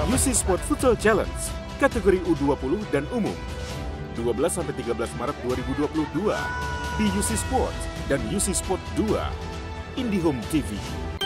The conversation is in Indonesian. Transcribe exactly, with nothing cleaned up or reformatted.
U C Sport Futsal Challenge kategori U dua puluh dan umum dua belas sampai tiga belas Maret dua ribu dua puluh dua di U C Sport dan U C Sport dua IndiHome T V.